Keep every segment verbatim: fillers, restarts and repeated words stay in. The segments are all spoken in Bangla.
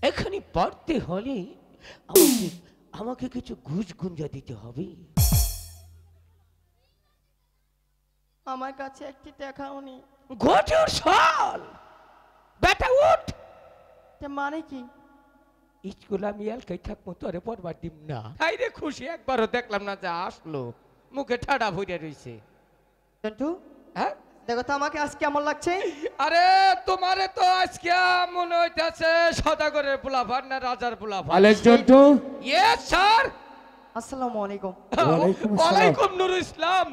এখানে পড়তে হলে আমাকে আমাকে কিছু ঘুষ গুঞ্জা দিতে হবে। আমার কাছে একটি টাকাও নেই। গোটুর সাল বেটা উঠ। মানে কি? স্কুল আমি এলকাই থাকবো, তোরে পড়বার দিম না। হাই রে খুশি, একবারও দেখলাম না যা আসলো, মুখে ঠাডা ভরে রইছে। জন্টু, হ্যাঁ দেখো তো আমাকে আজ কেমন লাগছে। আরে তোমারে তো আজকে মনে হইতাছে সদাগরের পোলাপান না রাজার পোলাপান। আলেক জন্টু। Yes sir. আসসালামু আলাইকুম। ওয়ালাইকুম নুর ইসলাম।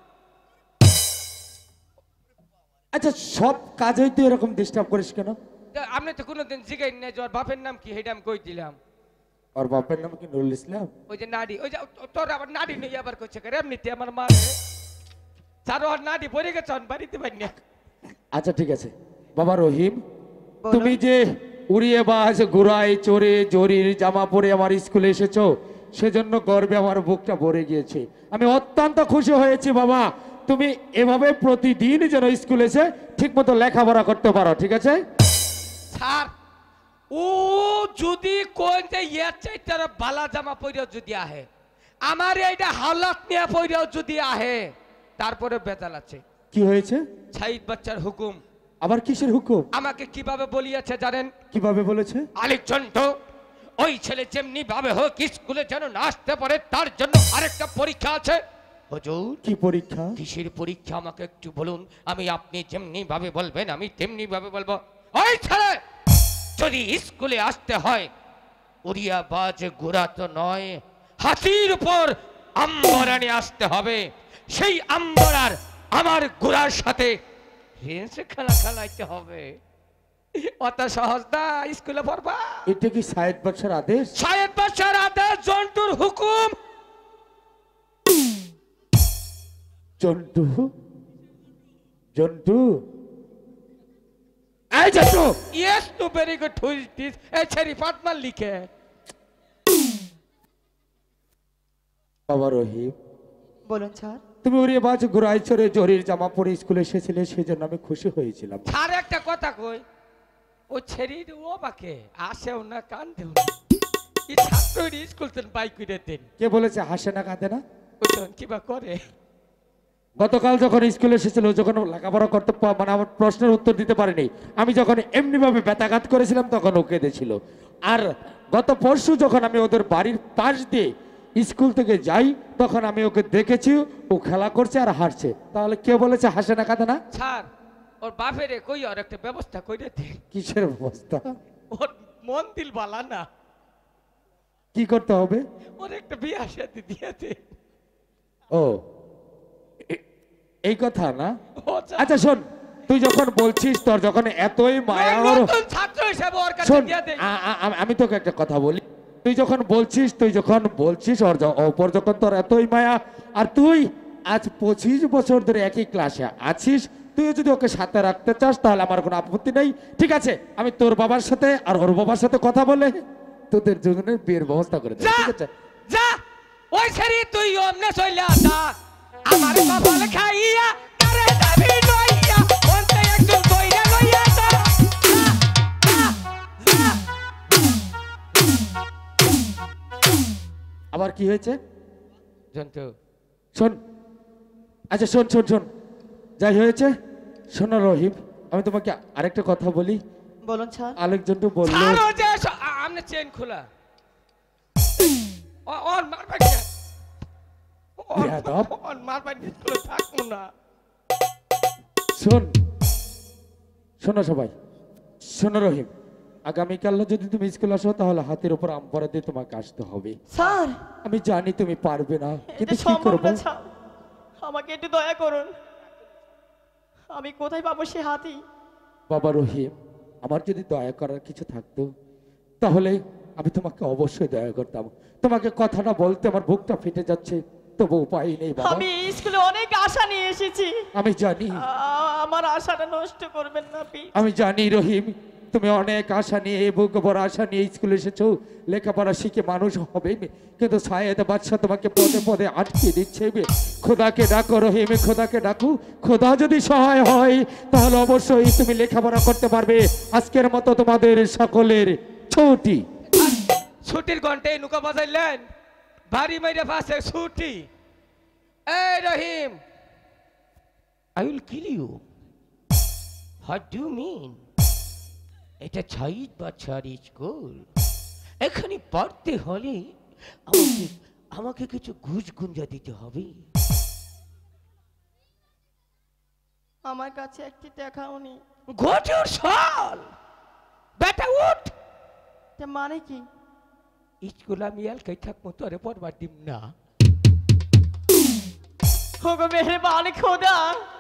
আচ্ছা, সব কাজেই তুই এরকম ডিস্টার্ব করিস কেন? আপনি তো কোনোদিন জিগাই নাই যে ওর বাপের নাম কি, হেটা আমি কই দিলাম। ওর বাপের নাম কি নুরুল ইসলাম? ওই যে নাডি, ওই যে তোর আবার নাডি নেই আবার কইছে করে এমনিতে আমার মারে স্যার ওর নাডি পড়ে গেছে বাড়িতে পাই না। আচ্ছা ঠিক আছে বাবা রহিম, তুমি যে উড়িয়ে বাজ ঘুরাই চড়ে জরির জামা পরে আমার স্কুলে এসেছো, সেজন্য গর্বে আমার বুকটা ভরে গিয়েছে। আমি অত্যন্ত খুশি হয়েছি বাবা, তুমি এভাবে প্রতিদিন যেন স্কুলে এসে ঠিক মতো লেখাপড়া করতে পারো, ঠিক আছে? স্যার ও যদি কোন যে ইয়া চাইতার বালা জামা পইরাও যদি আহে, আমার এইটা হাওলাত নিয়ে পইরাও যদি আহে, তারপরে বেজাল আছে। কি হয়েছে? সাইদ বাচ্চার হুকুম। আবার কিসের হুকুম? আমাকে কিভাবে বলিয়েছে জানেন? কিভাবে বলেছে? আলিক চন্ট, ওই ছেলে যেমনি ভাবে হোক স্কুলে যেন না আসতে পারে, তার জন্য আরেকটা পরীক্ষা আছে। হুজুর কি পরীক্ষা? কিসের পরীক্ষা আমাকে একটু বলুন, আমি আপনি যেমনি ভাবে বলবেন আমি তেমনি ভাবে বলবো। ওই ছেলে যদি স্কুলে আসতে হয়, উড়িয়া বাজ ঘোড়া তো নয়, হাতির উপর আম্বরানে আসতে হবে। সেই আম্বরার আমার ঘোড়ার সাথে রেঞ্জ খেলা খেলাইতে হবে। অত সহজ না স্কুলে পড়বা। এটা কি সায়েদ বাদশার আদেশ? সায়েদ বাদশার আদেশ, জন্টুর হুকুম। জন্টু, জন্টু, এই Jontu. Yes too very good হুইজ এই ছেড়ি ফাতমাল লিখে। বাবা রহিম, বলুন স্যার। তুমি উড়িয়ে বাজ ঘুরাই চড়ে জরির জামা পরে স্কুলে এসেছিলে, সেজন্য আমি খুশি হয়েছিলাম। আর একটা কথা কই, ও ছেড়ি ও বাকে আসেও না কান্দেও না, এই ছাত্র স্কুল তেন বাইক করে দেন। কে বলেছে হাসে না কাঁদে না? ওজন কিবা করে। গতকাল যখন স্কুলে এসেছিল, যখন লেখাপড়া করতে পা- মানে আমার প্রশ্নের উত্তর দিতে পারিনি, আমি যখন এমনি ভাবে ব্যথাঘাত করেছিলাম তখন ও কেঁদেছিল। আর গত পরশু যখন আমি ওদের বাড়ির পাশ দিয়ে স্কুল থেকে যাই, তখন আমি ওকে দেখেছি ও খেলা করছে আর হাসছে। তাহলে কে বলেছে হাসে না কাঁদে না? স্যার ওর বাপেরে কই আর একটা ব্যবস্থা কইরে দে। কিসের অবস্থা? ওর মন দিল বালা না, কি করতে হবে? ওর একটা বিয়ে সাথে দিয়ে দে। ও এ- এই কথা না? ও যা- আচ্ছা শোন, তুই যখন বলছিস তোর যখন এতই মায়া ওই ওর, নতুন ছাত্র হিসেবে ওর কাছে শোন দিয়ে দে। আ- আ- আ- আমি তোকে একটা কথা বলি, তুই যখন বলছিস তুই যখন বলছিস ওর য- ওপর যখন তোর এতই মায়া, আর তুই আজ পঁচিশ বছর ধরে একই ক্লাসে আছিস, তুই যদি ওকে সাথে রাখতে চাস তাহলে আমার কোনো আপত্তি নেই। ঠিক আছে, আমি তোর বাবার সাথে আর ওর বাবার সাথে কথা বলে তোদের দুজনের বিয়ের ব্যবস্থা করে দেব, যা ঠিক আছে? যা ওই ছেড়ি তুই অমনে চলে আসা, আমার কপাল খাইয়া আরে দাবি লইয়া ওনতে একজন কইরা লইয়া যা। যা, যা, যা। আবার কি হয়েছে? জন্তু শোন, আচ্ছা শোন শোন শোন, যাই হয়েছে শোনো রহিম, আমি তোমাকে আরেকটা কথা বলি। বলুন স্যার। আরেকজন তো বললো ছাড়ো যে স- আ- আমনে চেন খোলা। ও ওর মারবাই না। ওর- বেয়াদব। ওর মারবাই না, স্কুলে থাকবো না। শোন, শোনো সবাই, শোনো রহিম, আগামীকাল যদি তুমি স্কুল আসো তাহলে হাতের উপর আম পরা দিয়ে তোমাকে আসতে হবে। স্যার আমি জানি তুমি পারবে না, কিন্তু এটা কি সম্ভব করবো? না স্যার, আমাকে একটু দয়া করুন। আমি কোথায় পাবো সে হাতি? বাবা রহিম, আমার যদি দয়া করার কিছু থাকতো তাহলে আমি তোমাকে অবশ্যই দয়া করতাম। তোমাকে কথাটা বলতে আমার বুকটা ফেটে যাচ্ছে, তবু উপায় নেই বাবা। আমি এই স্কুলে অনেক আশা নিয়ে এসেছি, আমি জানি, আ- আমার আশাটা নষ্ট করবেন না প্লিজ। আমি জানি রহিম, তুমি অনেক আশা নিয়ে বুক ভরা আশা নিয়ে স্কুলে এসেছো, লেখাপড়া শিখে মানুষ হবে, কিন্তু সায়েদ বাদশা তোমাকে পদে পদে আটকে দিচ্ছে। খোদাকে ডাকো রহিম, খোদাকে ডাকো, খোদা যদি সহায় হয় তাহলে অবশ্যই তুমি লেখাপড়া করতে পারবে। আজকের মতো তোমাদের সকলের ছুটি। ছুটির ঘন্টায় নুকা বাজাইলেন, ভারী মাইরে পাশে ছুটি। এই Rahim, I will kill you. What do mean? এটা ছাইদ বাচ্চার স্কুল, এখানে পড়তে হলে আমাকে আমাকে কিছু ঘুষ গুঞ্জা দিতে হবে। আমার কাছে একটি টাকাও নেই। ঘটুর সাল বেটা উঠ। এটা মানে কি? স্কুল আমি এলকাই থাকবো, তোরে পড়বার দিম না। ওগো মেহরবান খোদা,